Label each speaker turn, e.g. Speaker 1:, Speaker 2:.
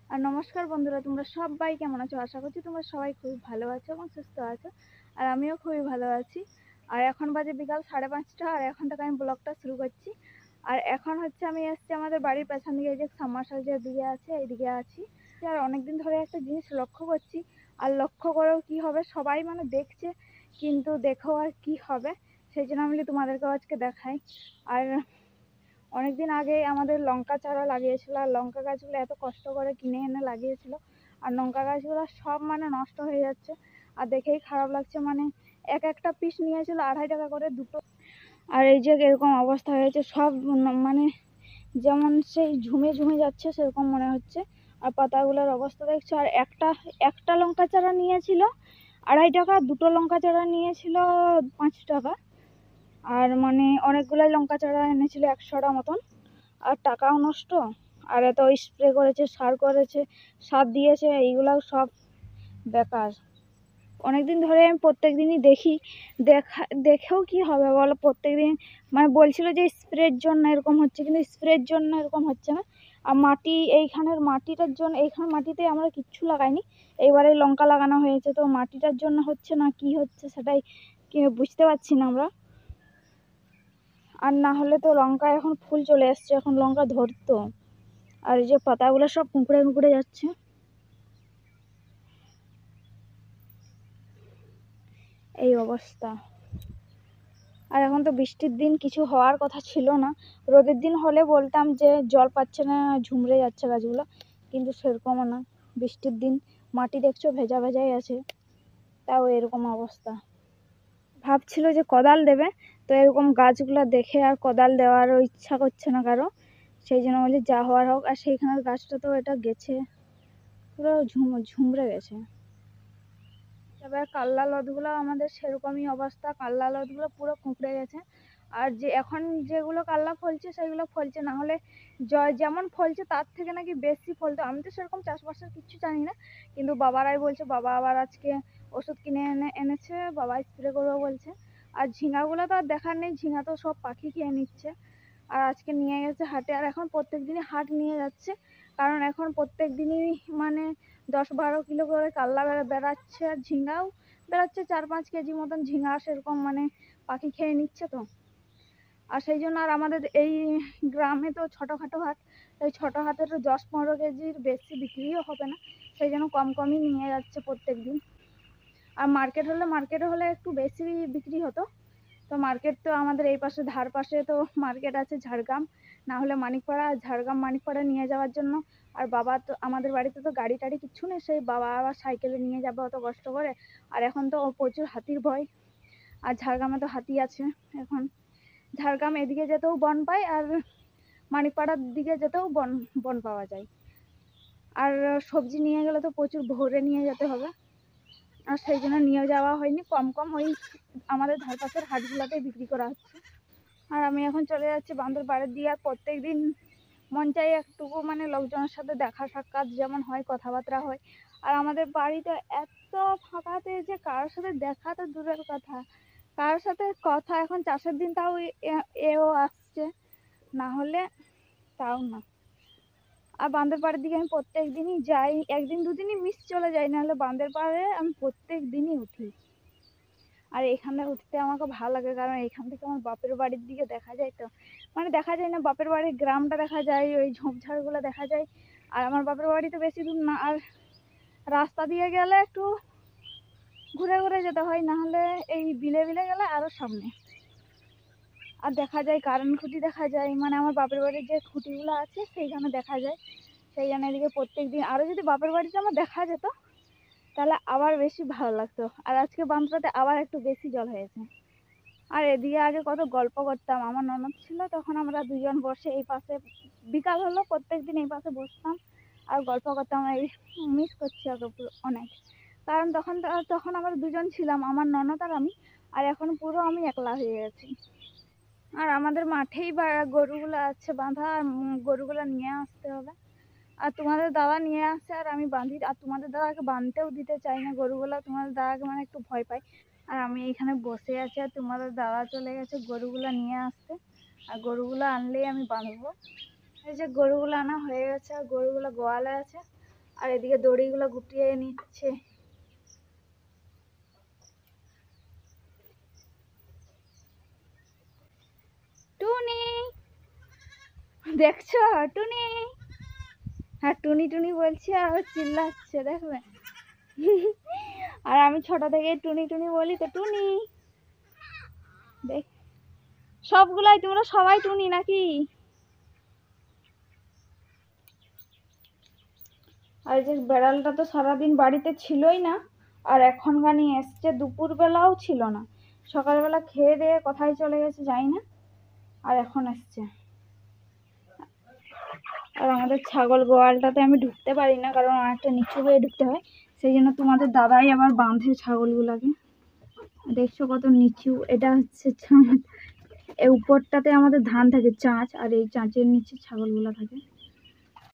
Speaker 1: আর নমস্কার বন্ধুরা, তোমরা সবাই কেমন আছো? আশা করছি তোমরা সবাই খুব ভালো আছো এবং সুস্থ আছো। আর আমিও খুবই ভালো আছি। আর এখন বাজে বিকাল 5:30, আর এখন থেকে আমি ব্লগটা শুরু করছি। আর এখন হচ্ছে আমি এসেছি আমাদের বাড়ির পেছন দিকে, এই যে সাবমার্শাল যে দিকে আছে এইদিকে আছি। আর অনেকদিন ধরে একটা জিনিস লক্ষ্য করছি, আর লক্ষ্য করেও কি হবে, সবাই মানে দেখছে, কিন্তু দেখো আর কি হবে, সেই জন্য আমি তোমাদেরকেও আজকে দেখাই। আর অনেকদিন আগে আমাদের লঙ্কা চারা লাগিয়েছিল, আর লঙ্কা গাছগুলো এত কষ্ট করে কিনে এনে লাগিয়েছিল, আর লঙ্কা গাছগুলো সব মানে নষ্ট হয়ে যাচ্ছে। আর দেখেই খারাপ লাগছে, মানে একটা পিস নিয়েছিল 2.5 টাকা করে দুটো, আর এই যে এরকম অবস্থা হয়েছে সব, মানে যেমন সেই ঝুমে ঝুমে যাচ্ছে সেরকম মনে হচ্ছে। আর পাতাগুলোর অবস্থা দেখছো। আর একটা লঙ্কা চারা নিয়েছিল 2.5 টাকা, দুটো লঙ্কা চারা নিয়েছিল 5 টাকা। আর মানে অনেকগুলাই লঙ্কা চারা এনেছিল 100টা মতন, আর টাকাও নষ্ট। আর এত স্প্রে করেছে, সার দিয়েছে, এইগুলাও সব বেকার। অনেকদিন ধরে আমি প্রত্যেক দিনই দেখেও কি হবে বলো, প্রত্যেক দিন মানে বলছিল যে স্প্রের জন্য এরকম হচ্ছে, কিন্তু স্প্রের জন্য এরকম হচ্ছে না। আর এইখানের মাটিটার জন্য, এইখানের মাটিতে আমরা কিচ্ছু লাগাইনি, এইবারে লঙ্কা লাগানো হয়েছে, তো মাটিটার জন্য হচ্ছে না কি হচ্ছে সেটাই বুঝতে পারছি না আমরা। আর না হলে তো লঙ্কা এখন ফুল চলে আসছে, এখন লঙ্কা ধরতো। আর এই যে পাতাগুলো সব কুঁকড়ে কুঁকড়ে যাচ্ছে, এই অবস্থা। আর এখন তো বৃষ্টির দিন, কিছু হওয়ার কথা ছিল না। রোদের দিন হলে বলতাম যে জল পাচ্ছে না, ঝুমড়ে যাচ্ছে গাছগুলো, কিন্তু সেরকমও না। বৃষ্টির দিন মাটি দেখছো ভেজা ভেজাই আছে, তাও এরকম অবস্থা। ভাবছিল যে কোদাল দেবে, তো এরকম গাছগুলো দেখে আর কোদাল দেওয়ারও ইচ্ছা করছে না কারো, সেই জন্য বলি যা হওয়ার হোক। আর সেইখানের গাছটা তো এটা গেছে, পুরো ঝুমড়ে গেছে। এবার কাল্লা লতগুলো আমাদের সেরকমই অবস্থা, কাল্লা লতগুলো পুরো কুঁকড়ে গেছে। আর যে এখন যেগুলো কাল্লা ফলছে সেগুলো ফলছে, না হলে যেমন ফলছে তার থেকে নাকি বেশি ফলতো। আমি তো সেরকম চাষবাসের কিছু জানি না, কিন্তু বাবারাই বলছে, বাবা আবার আজকে ওষুধ কিনে এনেছে, বাবা স্প্রে করবে বলছে। আর ঝিঙাগুলো তো আর দেখার নেই, ঝিঙা তো সব পাখি খেয়ে নিচ্ছে। আর আজকে নিয়ে গেছে হাটে, আর এখন প্রত্যেক দিনই হাট নিয়ে যাচ্ছে, কারণ এখন প্রত্যেক দিনই মানে 10-12 কিলো করে কাল্লা বেড়াচ্ছে, আর ঝিঙাও বেড়াচ্ছে 4-5 কেজি মতন ঝিঙা, সেরকম মানে পাখি খেয়ে নিচ্ছে তো। আর সেই জন্য আর আমাদের এই গ্রামে তো ছোটোখাটো হাট, এই ছোটো হাটের 10-15 কেজির বেশি বিক্রিও হবে না, সেই জন্য কম কমই নিয়ে যাচ্ছে প্রত্যেক দিন। আর মার্কেটে হলে একটু বেশি বিক্রি হতো। তো মার্কেট তো আমাদের এই পাশে, ধার পাশে তো মার্কেট আছে ঝাড়গ্রাম, না হলে মানিকপাড়া। ঝাড়গ্রাম মানিকপাড়া নিয়ে যাওয়ার জন্য, আর বাবা তো আমাদের বাড়িতে তো গাড়ি টাড়ি কিচ্ছু নেই, সেই বাবা আবার সাইকেলে নিয়ে যাবে অত কষ্ট করে। আর এখন তো প্রচুর হাতির ভয়, আর ঝাড়গ্রামে তো হাতি আছে এখন। ঝাড়গ্রাম এদিকে যেতেও বন পায়, আর মানিকপাড়ার দিকে যেতেও বন বন পাওয়া যায়। আর সবজি নিয়ে গেলে তো প্রচুর ভোরে নিয়ে যেতে হবে, আর সেই জন্য নিয়ে যাওয়া হয়নি। কম কম ওই আমাদের ধারপাশের হাটগুলোতে বিক্রি করা হচ্ছে। আর আমি এখন চলে যাচ্ছি বান্ধর বাড়ির দিয়ে। আর প্রত্যেক দিন মন চাই একটুকু মানে লোকজনের সাথে দেখা সাক্ষাৎ যেমন হয়, কথাবার্তা হয়। আর আমাদের বাড়িতে এত ফাঁকাতে যে কারোর সাথে দেখা তো দূরের কথা, কারোর সাথে কথা, এখন চাষের দিন তাও এও আসছে, না হলে তাও না। আর বাঁধের পাড়ের দিকে আমি প্রত্যেক দিনই যাই, একদিন দুদিনই মিস চলে যাই, নাহলে বাঁধের পাড়ে আমি প্রত্যেক দিনই উঠি। আর এখানে উঠতে আমাকে ভালো লাগে, কারণ এখান থেকে আমার বাপের বাড়ির দিকে দেখা যায়, তো মানে দেখা যায় না, বাপের বাড়ির গ্রামটা দেখা যায়, ওই ঝোপঝাড়গুলো দেখা যায়। আর আমার বাপের বাড়ি তো বেশি দূর না, আর রাস্তা দিয়ে গেলে একটু ঘুরে ঘুরে যেতে হয়, না হলে এই বিলে বিলে গেলে আরো সামনে। আর দেখা যায় কারেন্ট খুঁটি দেখা যায়, মানে আমার বাপের বাড়ির যে খুঁটিগুলো আছে সেইখানে দেখা যায়। সেই জন্য এদিকে প্রত্যেক দিন, আরো যদি বাপের বাড়িতে আমার দেখা যেত তাহলে আবার বেশি ভালো লাগতো। আর আজকে বাঁধটাতে আবার একটু বেশি জল হয়েছে। আর এদিকে আগে কত গল্প করতাম, আমার ননদ ছিল তখন, আমরা দুজন বসে এই পাশে, বিকাল হলো প্রত্যেক দিন এই পাশে বসতাম আর গল্প করতাম। এই মিস করছি ওকে অনেক, কারণ তখন আমরা দুজন ছিলাম, আমার ননদ আর আমি। আর এখন পুরো আমি একলা হয়ে গেছি। আর আমাদের মাঠেই গরুগুলো আছে বাঁধা, আর গরুগুলো নিয়ে আসতে হবে। আর তোমাদের দাদা নিয়ে আসে আর আমি বাঁধি, আর তোমাদের দাদাকে বাঁধতেও দিতে চাই না গরুগুলো, তোমাদের দাদাকে মানে একটু ভয় পাই। আর আমি এখানে বসে আছি, আর তোমাদের দাদা চলে গেছে গরুগুলো নিয়ে আসতে, আর গরুগুলো আনলেই আমি বাঁধবো। এই যে গরুগুলো আনা হয়ে গেছে, আর গরুগুলো গোয়ালে আছে, আর এদিকে দড়িগুলো গুটিয়ে নিচ্ছে। টুনি, দেখছো টুনি? হ্যাঁ টুনি টুনি বলছে আর চিল্লাচ্ছে, দেখবে। আর আমি ছোট থেকে টুনি টুনি বলি তো, টুনি দেখ। সবগুলাই তোমরা সবাই টুনি নাকি? আর যে বেড়ালটা তো সারাদিন বাড়িতে ছিলই না, আর এখনখানি এসছে, দুপুরবেলাও ছিল না, সকালবেলা খেয়ে দিয়ে কোথায় চলে গেছে জানি না, আর এখন এসছে। আর আমাদের ছাগল গোয়ালটাতে আমি ঢুকতে পারি না, কারণ অনেকটা নিচু হয়ে ঢুকতে হয়, সেই জন্য তোমাদের দাদাই আবার বাঁধে ছাগলগুলাকে। দেখছো কত নিচু, এটা হচ্ছে ছাদ, এই উপরটাতে আমাদের ধান থাকে, চাঁচ, আর এই চাঁচের নিচে ছাগলগুলা থাকে।